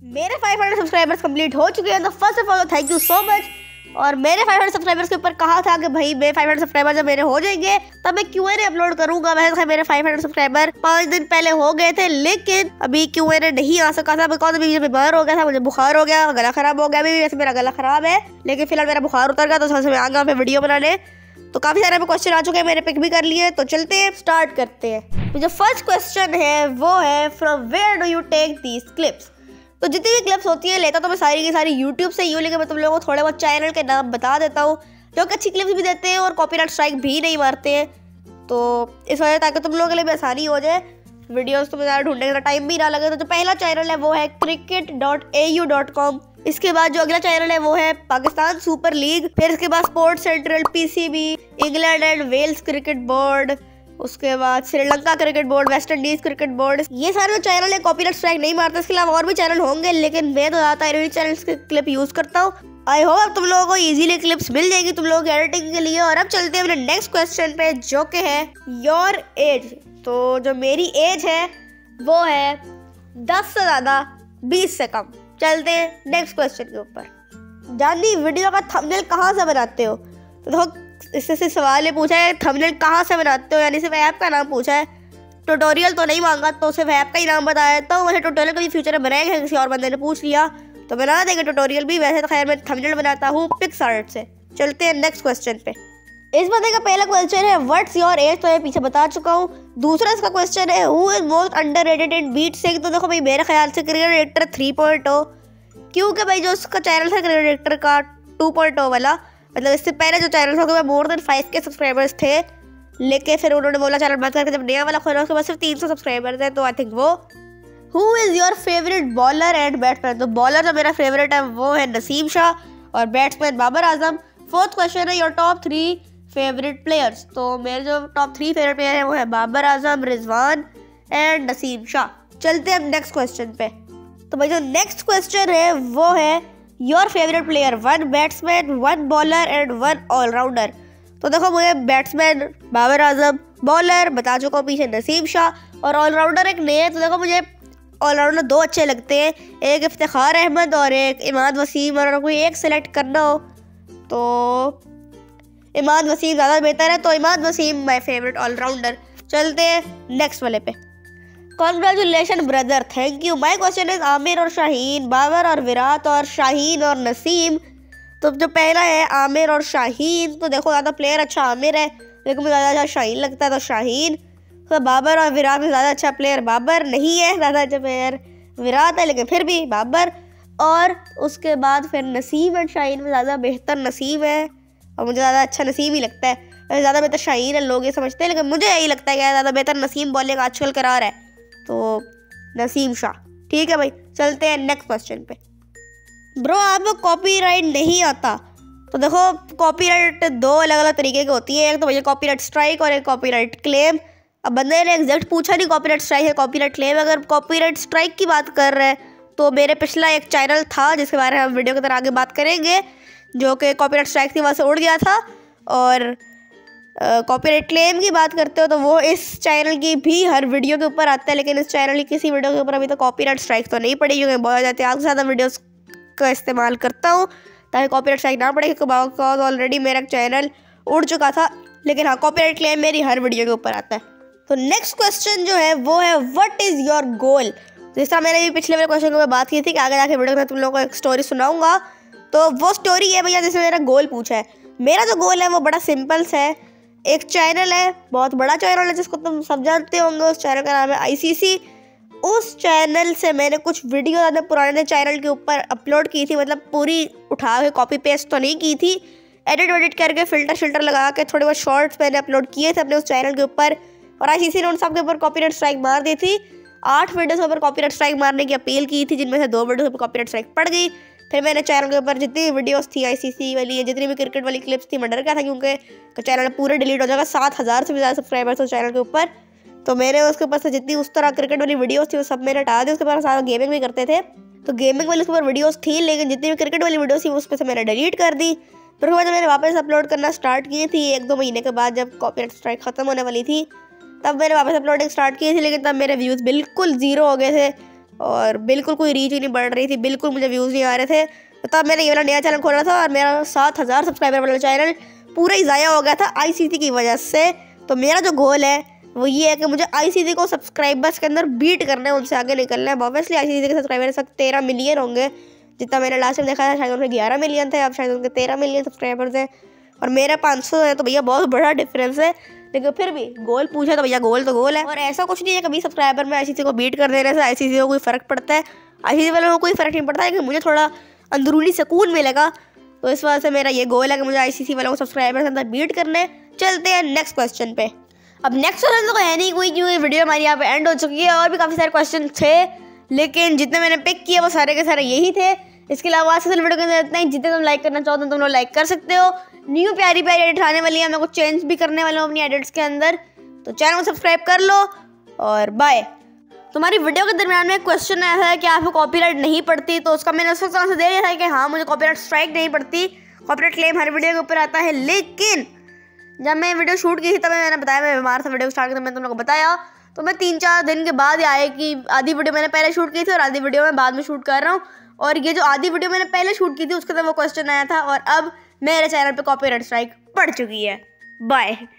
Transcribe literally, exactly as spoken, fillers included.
मेरे पाँच सौ सब्सक्राइबर्स कंप्लीट हो चुके हैं, तो first of all thank you so much. और मेरे पाँच सौ सब्सक्राइबर्स के ऊपर कहा था कि भाई मेरे पाँच सौ सब्सक्राइबर जब मेरे हो जाएंगे तब मैं क्यू एन ए अपलोड करूंगा। वैसे मेरे पाँच सौ सब्सक्राइबर पाँच दिन पहले हो गए थे, लेकिन अभी क्यू एन ए नहीं आ सका था बिकॉज अभी मुझे बीमार हो गया था, मुझे बुखार हो गया, गला खराब हो गया। अभी वैसे मेरा गला खराब है, लेकिन फिलहाल मेरा बुखार उतर गया तो सबसे मैं आ गया मैं वीडियो बनाने। तो काफी सारे क्वेश्चन आ चुके हैं, मैंने पिक भी कर लिए, तो चलते हैं स्टार्ट करते हैं। तो जो फर्स्ट क्वेश्चन है वो है from where do you take these clips. तो जितनी भी क्लिप्स होती है लेता तो मैं सारी की सारी यूट्यूब से ही हूँ, लेकिन मैं तुम लोगों को थोड़े बहुत चैनल के नाम बता देता हूँ जो कि अच्छी क्लिप्स भी देते हैं और कॉपीराइट स्ट्राइक भी नहीं मारते हैं। तो इस वजह ताकि तुम लोगों के लिए भी आसानी हो जाए, वीडियोस तुम्हें ज़्यादा ढूंढने का टाइम भी ना लगे। तो जो पहला चैनल है वो है cricket dot A U dot com. इसके बाद जो अगला चैनल है वो है पाकिस्तान सुपर लीग। फिर इसके बाद sports central, PCB, England and Wales cricket board, उसके बाद Sri Lanka cricket board, West Indies cricket board. ये सारे जो चैनल है कॉपीराइट स्ट्राइक नहीं मारते। इसके अलावा और भी चैनल होंगे, लेकिन मैं तो ज़्यादातर इन्हीं चैनल्स के क्लिप यूज़ करता हूँ। आई होप अब तुम लोगों को इजीली क्लिप्स मिल जाएगी तुम लोगों की एडिटिंग के लिए। और अब चलते हैं अपने नेक्स्ट क्वेश्चन पे जो कि है योर एज। तो जो मेरी एज है वो है दस से ज़्यादा बीस से कम। चलते हैं नेक्स्ट क्वेश्चन के ऊपर। जाननी वीडियो का थंबनेल कहाँ से बनाते हो? तो देखो इससे से सवाल ये पूछा है थंबनेल कहाँ से बनाते हो, यानी सिर्फ ऐप का नाम पूछा है, ट्यूटोरियल तो नहीं मांगा, तो सिर्फ ऐप का ही नाम बताया। तो वैसे ट्यूटोरियल कभी फ्यूचर में बनाएंगे, किसी और बंदे ने पूछ लिया तो बना देंगे ट्यूटोरियल भी। वैसे तो खैर मैं थंबनेल बनाता हूँ पिक्सआर्ट से। चलते हैं नेक्स्ट क्वेश्चन पे। इस बंदे का पहला क्वेश्चन है व्हाट्स योर एज, तो मैं पीछे बता चुका हूँ। दूसरा इसका क्वेश्चन है who is most underrated in beat Singh. तो देखो भाई मेरे ख्याल से cricket director three point O, क्योंकि भाई जो उसका चैनल था क्रिकेट डायरेक्टर का टू पॉइंट ओ वाला, मतलब इससे पहले जो चैनल था more than five K subscribers थे, लेकिन फिर उन्होंने बोला चैनल बंद करके जब नया वाला खोला उसके बाद सिर्फ तीन सौ सब्सक्राइबर्स हैं। तो आई थिंक वो। Who is your favourite bowler and batsman. तो बॉलर जो मेरा फेवरेट है वो है नसीम शाह और batsman Babar Azam. Fourth question है your top three favourite players. तो मेरे जो टॉप थ्री फेवरेट प्लेयर है वो है बाबर आजम, रिजवान एंड नसीम शाह। चलते हैं नेक्स्ट क्वेश्चन पे। तो भाई जो नेक्स्ट क्वेश्चन है वो है your favourite player, one batsman, one bowler and one allrounder. तो देखो मुझे बैट्समैन बाबर आजम, बॉलर बता चुका हूँ पीछे नसीम शाह, और ऑलराउंडर एक नए। तो देखो मुझे ऑलराउंडर दो अच्छे लगते हैं, एक इफ्तिखार अहमद और एक इमाद वसीम। और अगर कोई एक सेलेक्ट करना हो तो इमाद वसीम ज़्यादा बेहतर है, तो Imad Wasim my favourite allrounder. चलते हैं नेक्स्ट वाले पे। Congratulation brother, thank you. My question is Aamir और शाहीन, बाबर और विराट और शाहीन और नसीम। तो जो पहला है आमिर और शाहीन, तो देखो ज़्यादा प्लेयर अच्छा आमिर है, लेकिन मुझे ज़्यादा अच्छा शाहीन लगता है तो शाहीन। तो बाबर और विराट में ज़्यादा अच्छा प्लेयर बाबर नहीं है, ज़्यादा अच्छा प्लेयर विराट है, लेकिन फिर भी बाबर। और उसके बाद फिर नसीम और शाहीन में ज़्यादा बेहतर नसीम है, और मुझे ज़्यादा अच्छा नसीम ही लगता है। ज़्यादा बेहतर शाहीन है लोग ये समझते हैं, लेकिन मुझे यही लगता है कि ज़्यादा बेहतर नसीम बॉलिंग आजकल करा रहा है, तो नसीम शाह। ठीक है भाई, चलते हैं नेक्स्ट क्वेश्चन पे। ब्रो आपको कॉपीराइट नहीं आता। तो देखो कॉपीराइट दो अलग अलग तरीके की होती है, एक तो भैया कॉपीराइट स्ट्राइक और एक कॉपीराइट क्लेम। अब बंदे ने एग्जैक्ट पूछा नहीं कॉपीराइट स्ट्राइक है कॉपीराइट क्लेम। अगर कॉपीराइट स्ट्राइक की बात कर रहे हैं तो मेरे पिछला एक चैनल था जिसके बारे में हम वीडियो की तरह आगे बात करेंगे, जो कि कॉपीराइट स्ट्राइक थी वहाँ से उड़ गया था। और कॉपीराइट uh, क्लेम की बात करते हो तो वो इस चैनल की भी हर वीडियो के ऊपर आता है, लेकिन इस चैनल की किसी वीडियो के ऊपर अभी तो कॉपीराइट स्ट्राइक तो नहीं पड़ी, क्योंकि बहुत ज़्यादा ज़्यादा वीडियोस का इस्तेमाल करता हूँ ताकि कॉपीराइट स्ट्राइक ना पड़े, क्योंकि ऑलरेडी मेरा चैनल उड़ चुका था। लेकिन हाँ, कॉपीराइट क्लेम मेरी हर वीडियो के ऊपर आता है। तो नेक्स्ट क्वेश्चन जो है वो है व्हाट इज़ योर गोल। जिस तरह मैंने भी पिछले मेरे क्वेश्चन के ऊपर बात की थी कि आगे जाके वीडियो में तुम लोगों को एक स्टोरी सुनाऊंगा, तो वो स्टोरी है भैया जिसमें मेरा गोल पूछा है। मेरा जो गोल है वो बड़ा सिंपल सा है। एक चैनल है, बहुत बड़ा चैनल है जिसको तुम सब जानते होंगे, उस चैनल का नाम है आईसीसी। उस चैनल से मैंने कुछ वीडियो ज़्यादा पुराने चैनल के ऊपर अपलोड की थी, मतलब पूरी उठा के कॉपी पेस्ट तो नहीं की थी, एडिट वेडिट करके फ़िल्टर शिल्टर लगा के थोड़े बहुत शॉर्ट्स मैंने अपलोड किए थे अपने उस चैनल के ऊपर। और आईसीसी ने उन सब के ऊपर कॉपीराइट स्ट्राइक मार दी थी। आठ वीडियोज़ के ऊपर कॉपीराइट स्ट्राइक मारने की अपील की थी, जिनमें से दो वीडियो के ऊपर कॉपीराइट स्ट्राइक पड़ गई। फिर मैंने चैनल के ऊपर जितनी वीडियोस थी आईसीसी वाली, जितनी भी क्रिकेट वाली क्लिप्स थी, मैं डर गया था क्योंकि चैनल पूरे डिलीट हो जाएगा। सात हज़ार से भी ज़्यादा सब्सक्राइबर्स उस चैनल के ऊपर, तो मैंने उसके ऊपर से जितनी उस तरह क्रिकेट वाली वीडियोस थी वो सब मैंने हटा दी। उसके बाद सारा गेमिंग भी करते थे, तो गेमिंग वाली उसके ऊपर वीडियोस थी, लेकिन जितनी भी क्रिकेट वाली वीडियोस थी उस पर से मैंने डिलीट कर दी। फिर उसके बाद मैंने वापस अपलोड करना स्टार्ट की थी एक दो महीने के बाद, जब कॉपीराइट स्ट्राइक ख़त्म होने वाली थी, तब मैंने वापस अपलोडिंग स्टार्ट की थी। लेकिन तब मेरे व्यूज़ बिल्कुल ज़ीरो हो गए थे, और बिल्कुल कोई रीच ही नहीं बढ़ रही थी, बिल्कुल मुझे व्यूज़ नहीं आ रहे थे। तो तब मैंने ये वाला नया चैनल खोला था और मेरा सात हज़ार सब्सक्राइबर वाला चैनल पूरा ही ज़ाया हो गया था आईसीसी की वजह से। तो मेरा जो गोल है वो ये है कि मुझे आईसीसी को सब्सक्राइबर्स के अंदर बीट करना है, उनसे आगे निकलना है। ऑब्वियसली आईसीसी के सब्सक्राइबर इस वक्त तेरह मिलियन होंगे, जितना मैंने लास्ट टाइम देखा था शायद उनके ग्यारह मिलियन थे, अब शायद उनके तेरह मिलियन सब्सक्राइबर्स हैं और मेरे पाँच सौ है। तो भैया बहुत बड़ा डिफरेंस है, लेकिन फिर भी गोल पूछा तो भैया गोल तो गोल है। और ऐसा कुछ नहीं है कभी सब्सक्राइबर में आईसीसी को बीट कर देने से आईसीसी को कोई फ़र्क पड़ता है, आईसीसी वालों को कोई फ़र्क नहीं पड़ता, लेकिन मुझे थोड़ा अंदरूनी सुकून मिलेगा। तो इस वजह से मेरा ये गोल है कि मुझे आईसीसी वालों को सब्सक्राइबर के अंदर बीट करने। चलते हैं नेक्स्ट क्वेश्चन पे। अब नेक्स्ट क्वेश्चन तो है नहीं कोई, क्योंकि वीडियो हमारी यहाँ पे एंड हो चुकी है। और भी काफ़ी सारे क्वेश्चन थे, लेकिन जितने मैंने पिक किए वो सारे के सारे यही थे। इसके अलावा आज के वीडियो के अंदर इतना ही। जितने तुम लाइक करना चाहो तो तुम लोग लाइक कर सकते हो। न्यू प्यारी प्यारी एडिट आने वाली है, मैं कुछ चेंज भी करने वाला हूँ अपनी एडिट्स के अंदर, तो चैनल को सब्सक्राइब कर लो और बाय। तुम्हारी वीडियो के दरमियान में एक क्वेश्चन आया है कि आपको कॉपीराइट नहीं पड़ती, तो उसका मैंने उस वक्त आंसर दे दिया था कि हाँ मुझे कॉपीराइट स्ट्राइक नहीं पड़ती, कॉपीराइट क्लेम हर वीडियो के ऊपर आता है। लेकिन जब मैं वीडियो शूट की थी तब मैंने बताया मैं बीमार था, वीडियो स्टार्ट करते मैंने तुम लोगों को बताया। तो मैं तीन चार दिन के बाद आए कि आधी वीडियो मैंने पहले शूट की थी और आधी वीडियो मैं बाद में शूट कर रहा हूँ। और ये जो आधी वीडियो मैंने पहले शूट की थी उसके अंदर वो क्वेश्चन आया था और अब मेरे चैनल पे कॉपीराइट स्ट्राइक पड़ चुकी है। बाय।